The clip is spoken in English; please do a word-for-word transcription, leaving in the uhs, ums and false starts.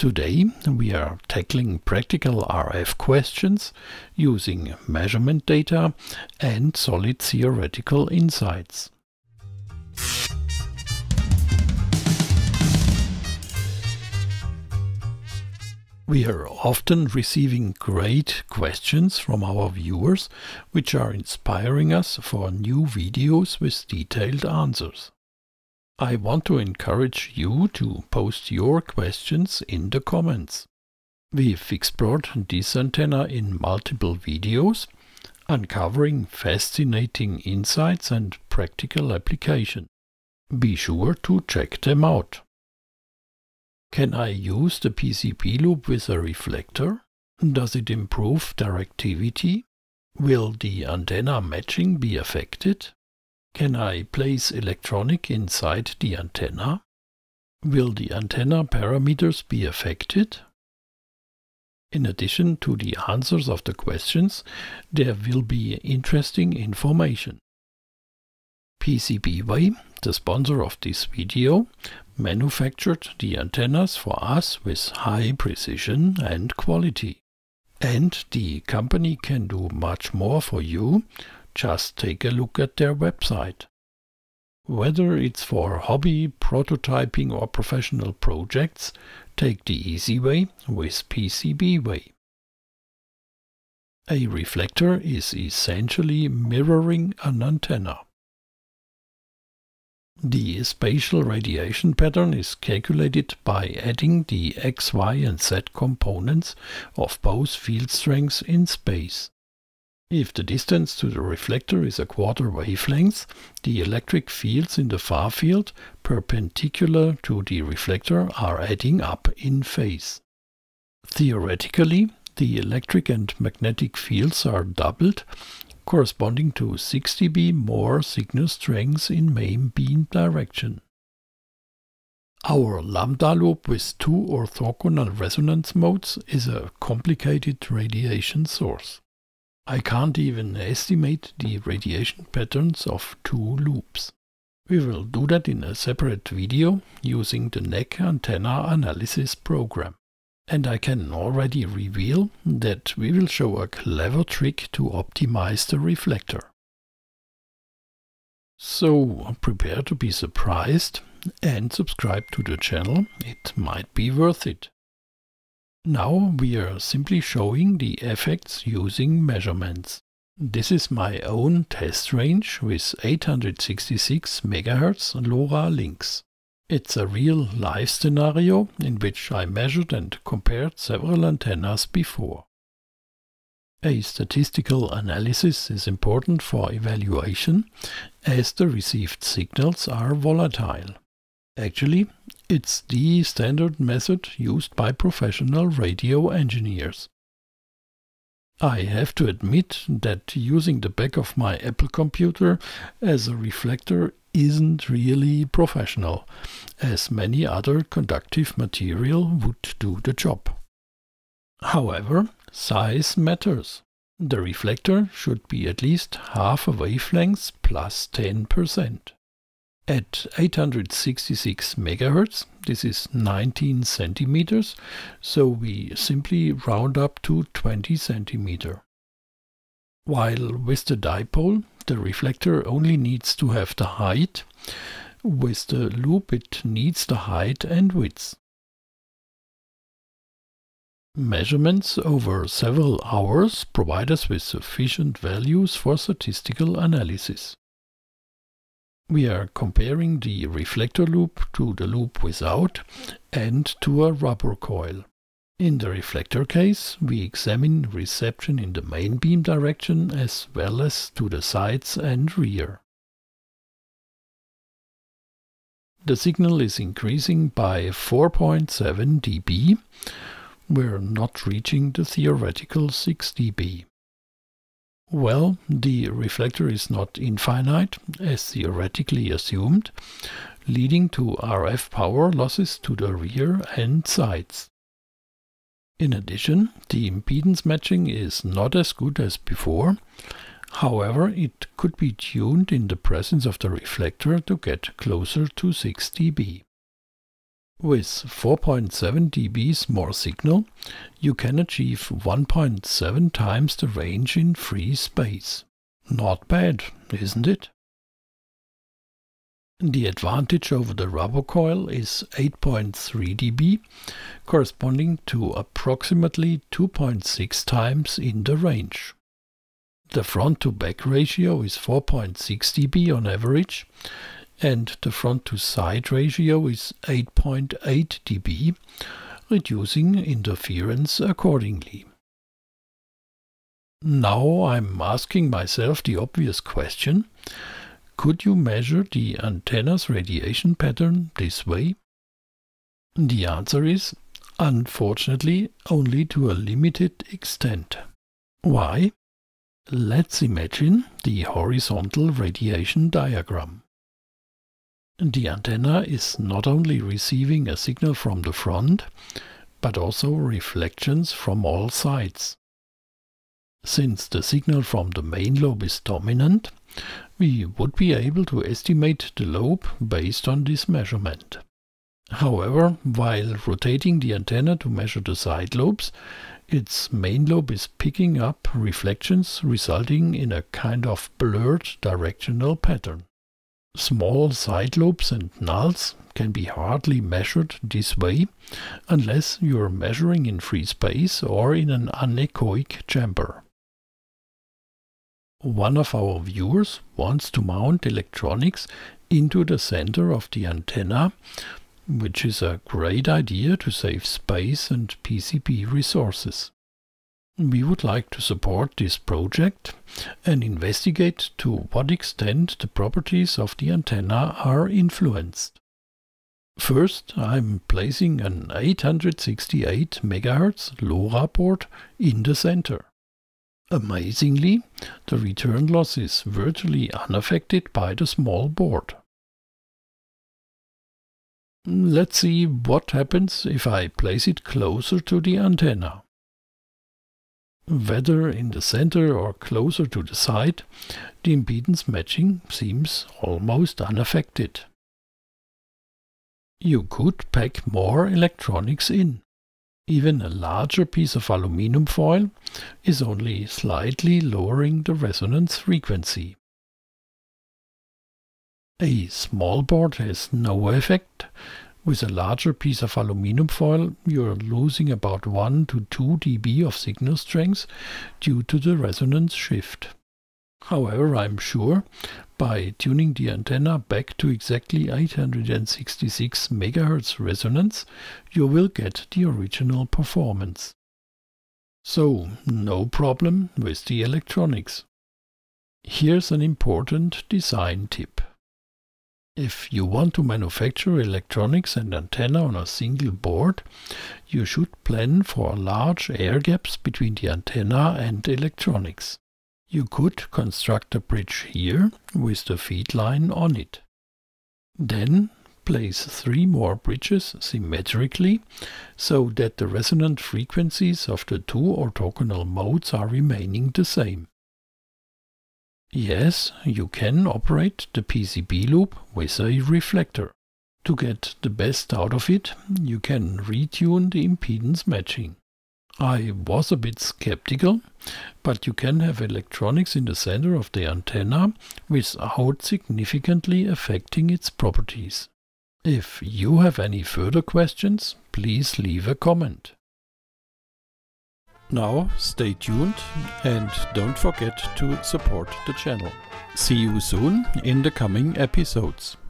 Today we are tackling practical R F questions using measurement data and solid theoretical insights. We are often receiving great questions from our viewers, which are inspiring us for new videos with detailed answers. I want to encourage you to post your questions in the comments. We've explored this antenna in multiple videos, uncovering fascinating insights and practical application. Be sure to check them out. Can I use the P C B loop with a reflector? Does it improve directivity? Will the antenna matching be affected? Can I place electronic inside the antenna? Will the antenna parameters be affected? In addition to the answers of the questions, there will be interesting information. P C B Way, the sponsor of this video, manufactured the antennas for us with high precision and quality. And the company can do much more for you. Just take a look at their website. Whether it's for hobby, prototyping or professional projects, take the easy way with P C B Way. A reflector is essentially mirroring an antenna. The spatial radiation pattern is calculated by adding the X, Y and Z components of both field strengths in space. If the distance to the reflector is a quarter wavelength, the electric fields in the far field perpendicular to the reflector are adding up in phase. Theoretically, the electric and magnetic fields are doubled, corresponding to six D B more signal strengths in main beam direction. Our lambda loop with two orthogonal resonance modes is a complicated radiation source. I can't even estimate the radiation patterns of two loops. We will do that in a separate video using the N E C antenna analysis program. And I can already reveal that we will show a clever trick to optimize the reflector. So prepare to be surprised and subscribe to the channel, it might be worth it. Now we are simply showing the effects using measurements. This is my own test range with eight hundred sixty-six megahertz LoRa links. It's a real live scenario in which I measured and compared several antennas before. A statistical analysis is important for evaluation as the received signals are volatile. Actually, it's the standard method used by professional radio engineers. I have to admit that using the back of my Apple computer as a reflector isn't really professional, as many other conductive material would do the job. However, size matters. The reflector should be at least half a wavelength plus ten percent. At eight hundred sixty-six megahertz, this is nineteen centimeters, so we simply round up to twenty centimeters. While with the dipole, the reflector only needs to have the height. With the loop it needs the height and width. Measurements over several hours provide us with sufficient values for statistical analysis. We are comparing the reflector loop to the loop without and to a rubber coil. In the reflector case, we examine reception in the main beam direction as well as to the sides and rear. The signal is increasing by four point seven D B. We're not reaching the theoretical six D B. Well, the reflector is not infinite, as theoretically assumed, leading to R F power losses to the rear and sides. In addition, the impedance matching is not as good as before. However, it could be tuned in the presence of the reflector to get closer to six D B. With four point seven decibels more signal, you can achieve one point seven times the range in free space. Not bad, isn't it? The advantage over the rubber coil is eight point three decibels, corresponding to approximately two point six times in the range. The front-to-back ratio is four point six decibels on average, and the front-to-side ratio is eight point eight decibels, reducing interference accordingly. Now I'm asking myself the obvious question: could you measure the antenna's radiation pattern this way? The answer is, unfortunately, only to a limited extent. Why? Let's imagine the horizontal radiation diagram. The antenna is not only receiving a signal from the front, but also reflections from all sides. Since the signal from the main lobe is dominant, we would be able to estimate the lobe based on this measurement. However, while rotating the antenna to measure the side lobes, its main lobe is picking up reflections, resulting in a kind of blurred directional pattern. Small side lobes and nulls can be hardly measured this way unless you are measuring in free space or in an anechoic chamber. One of our viewers wants to mount electronics into the center of the antenna, which is a great idea to save space and P C B resources. We would like to support this project and investigate to what extent the properties of the antenna are influenced. First, I'm placing an eight hundred sixty-eight megahertz LoRa port in the center. Amazingly, the return loss is virtually unaffected by the small board. Let's see what happens if I place it closer to the antenna. Whether in the center or closer to the side, the impedance matching seems almost unaffected. You could pack more electronics in. Even a larger piece of aluminum foil is only slightly lowering the resonance frequency. A small board has no effect. With a larger piece of aluminum foil, you are losing about one to two decibels of signal strength due to the resonance shift. However, I'm sure by tuning the antenna back to exactly eight hundred sixty-six megahertz resonance, you will get the original performance. So, no problem with the electronics. Here's an important design tip. If you want to manufacture electronics and antenna on a single board, you should plan for large air gaps between the antenna and electronics. You could construct a bridge here with the feed line on it. Then place three more bridges symmetrically so that the resonant frequencies of the two orthogonal modes are remaining the same. Yes, you can operate the P C B loop with a reflector. To get the best out of it, you can retune the impedance matching. I was a bit skeptical, but you can have electronics in the center of the antenna without significantly affecting its properties. If you have any further questions, please leave a comment. Now stay tuned and don't forget to support the channel. See you soon in the coming episodes.